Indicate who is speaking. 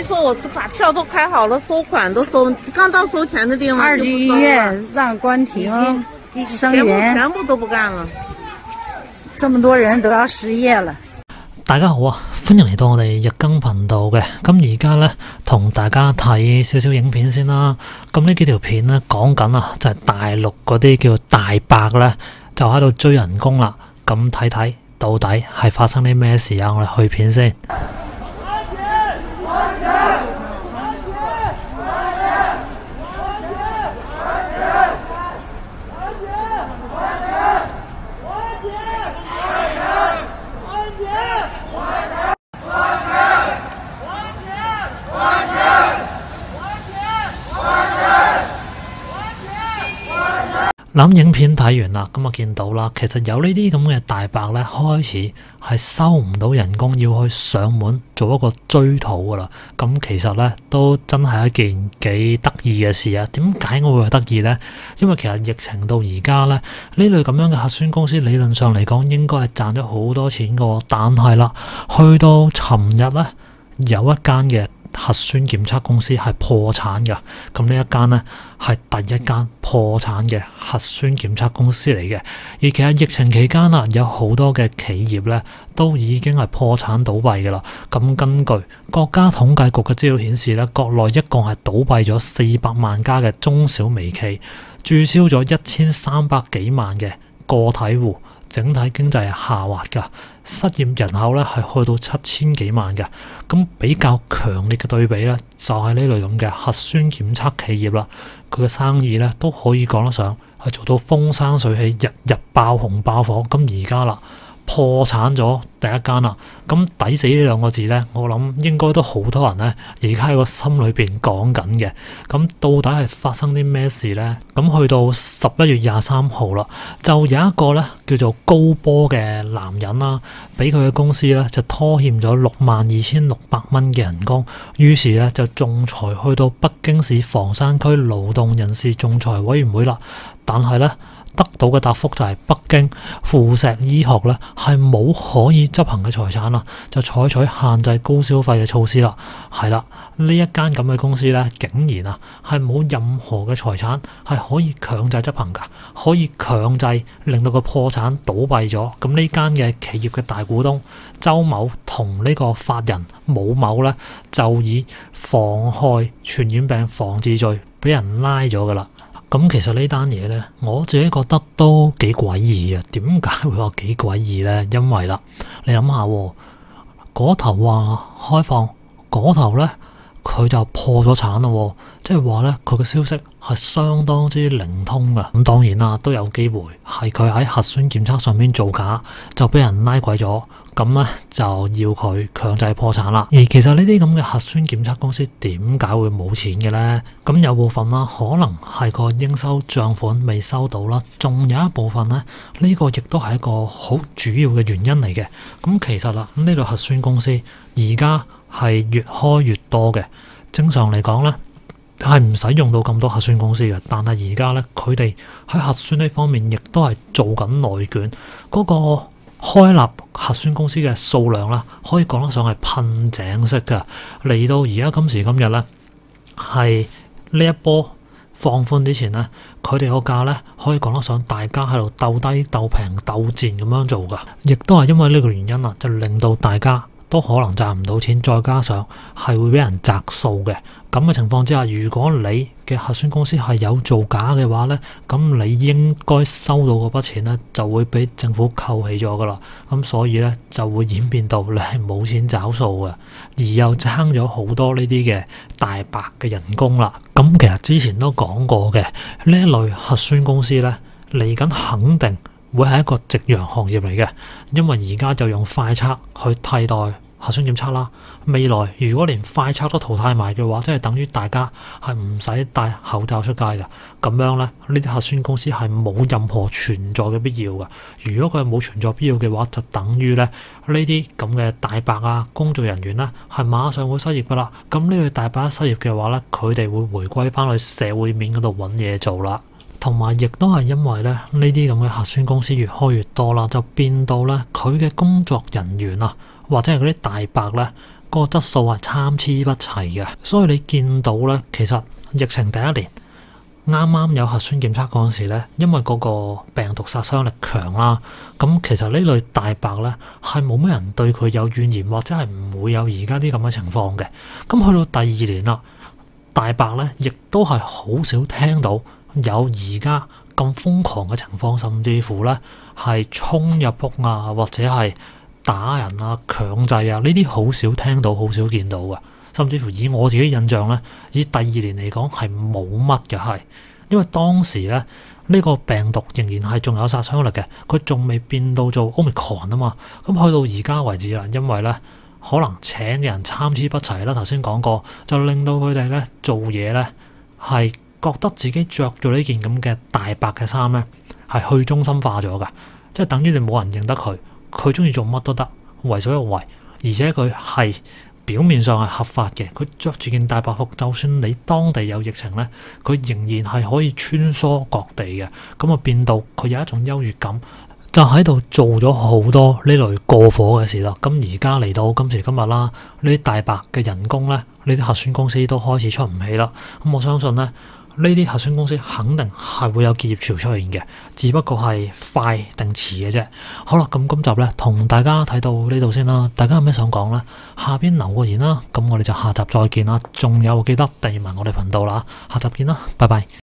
Speaker 1: 说我把票都开好了，收款都收，刚到收钱的地方
Speaker 2: 2级医院让关停生源，
Speaker 1: 全部都不干了。
Speaker 2: 這麼多人都要失業了。
Speaker 3: 大家好啊，歡迎嚟到我哋日更頻道嘅。咁而家呢，同大家睇少少影片先啦。咁呢幾條片呢，講緊啊，就係大陸嗰啲叫大白呢，就喺度追人工啦。咁睇睇到底係發生啲咩事啊？我哋去片先。諗影片睇完啦，咁我見到啦，其實有呢啲咁嘅大白咧，開始係收唔到人工，要去上門做一個追討噶啦。咁其實咧都真係一件幾得意嘅事啊！點解我會得意呢？因為其實疫情到而家咧，呢類咁樣嘅核酸公司理論上嚟講應該係賺咗好多錢噶，但係啦，去到尋日咧，有一間嘅核酸檢測公司係破產嘅，咁呢一間呢，係第一間破產嘅核酸檢測公司嚟嘅。而其實疫情期間啊，有好多嘅企業呢都已經係破產倒閉嘅啦。咁根據國家統計局嘅資料顯示呢，國內一共係倒閉咗400萬家嘅中小微企，註銷咗1300幾萬嘅個體戶。整體經濟係下滑㗎，失業人口咧係去到7000幾萬嘅。咁比較強烈嘅對比咧，就係呢類咁嘅核酸檢測企業啦，佢嘅生意咧都可以講得上係做到風生水起，日日爆紅爆火。咁而家啦，破產咗第一間啦，咁抵死呢兩個字呢，我諗應該都好多人呢而家喺個心裏邊講緊嘅。咁到底係發生啲咩事呢？咁去到11月23號啦，就有一個呢叫做高波嘅男人啦，俾佢嘅公司呢就拖欠咗62,600蚊嘅人工，於是呢就仲裁去到北京市房山區勞動人事仲裁委員會啦，但係呢，得到嘅答覆就係北京富石醫學咧係冇可以執行嘅財產啦，就採取限制高消費嘅措施啦。係啦，呢一間咁嘅公司咧，竟然啊係冇任何嘅財產係可以強制執行㗎，可以強制令到個破產倒閉咗。咁呢間嘅企業嘅大股東周某同呢個法人武某咧，就以妨害傳染病防治罪俾人拉咗㗎啦。咁其實呢單嘢呢，我自己覺得都幾詭異啊！點解會話幾詭異呢？因為啦，你諗下喎，嗰頭話開放，嗰頭呢，佢就破咗產咯，即係話呢，佢嘅消息係相當之靈通㗎。咁當然啦，都有機會係佢喺核酸檢測上面造假，就俾人拉鬼咗。咁咧就要佢強制破產啦。而其實呢啲咁嘅核酸檢測公司點解會冇錢嘅呢？咁有部分啦，可能係個應收帳款未收到啦，仲有一部分呢，呢個亦都係一個好主要嘅原因嚟嘅。咁其實啦，呢類核酸公司而家係越開越多嘅。正常嚟講呢，係唔使用到咁多核酸公司嘅，但係而家呢，佢哋喺核酸呢方面亦都係做緊內卷嗰個。開立核酸公司嘅數量啦，可以講得上係噴井式㗎。嚟到而家今時今日咧，係呢一波放寬之前咧，佢哋個價咧可以講得上大家喺度鬥低、鬥平、鬥賤咁樣做㗎。亦都係因為呢個原因啊，就令到大家都可能賺唔到錢，再加上係會俾人摘數嘅。咁嘅情況之下，如果你嘅核酸公司係有造假嘅話呢，咁你應該收到嗰筆錢呢，就會俾政府扣起咗噶啦。咁所以呢，就會演變到你係冇錢找數嘅，而又爭咗好多呢啲嘅大白嘅人工啦。咁其實之前都講過嘅，呢一類核酸公司呢，嚟緊肯定會係一個夕陽行業嚟嘅，因為而家就用快測去替代核酸檢測啦。未來如果連快測都淘汰埋嘅話，即係等於大家係唔使戴口罩出街嘅。咁樣咧，呢啲核酸公司係冇任何存在嘅必要嘅。如果佢係冇存在必要嘅話，就等於咧呢啲咁嘅大白啊工作人員咧係馬上會失業噶啦。咁呢類大白失業嘅話咧，佢哋會回歸翻去社會面嗰度揾嘢做啦。同埋亦都係因為咧呢啲咁嘅核酸公司越開越多啦，就變到咧佢嘅工作人員啊，或者係嗰啲大白咧，嗰個質素係參差不齊嘅。所以你見到咧，其實疫情第一年啱啱有核酸檢測嗰陣時咧，因為嗰個病毒殺傷力強啦，咁其實呢類大白咧係冇乜人對佢有怨言，或者係唔會有而家啲咁嘅情況嘅。咁去到第二年啦，大白咧亦都係好少聽到有而家咁瘋狂嘅情況，甚至乎咧係衝入屋啊，或者係打人啊、強制啊，呢啲好少聽到，好少見到嘅。甚至乎以我自己印象咧，以第二年嚟講係冇乜嘅，係因為當時咧呢個病毒仍然係仲有殺傷力嘅，佢仲未變到做 Omicron 啊嘛。咁去到而家為止啦，因為咧可能請嘅人參差不齊啦，頭先講過，就令到佢哋咧做嘢咧係覺得自己着咗呢件咁嘅大白嘅衫咧係去中心化咗㗎，即係等於你冇人認得佢，佢中意做乜都得，為所欲為，而且佢係表面上係合法嘅，佢着住件大白服，就算你當地有疫情咧，佢仍然係可以穿梭各地嘅，咁啊變到佢有一種優越感，就喺度做咗好多呢類過火嘅事啦。咁而家嚟到今時今日啦，呢啲大白嘅人工咧，呢啲核酸公司都開始出唔起啦。咁我相信咧，呢啲核酸公司肯定係會有結業潮出現嘅，只不過係快定遲嘅啫。好啦，咁今集咧同大家睇到呢度先啦。大家有咩想講咧？下邊留個言啦。咁我哋就下集再見啦。仲有記得訂閱埋我哋頻道啦。下集見啦，拜拜。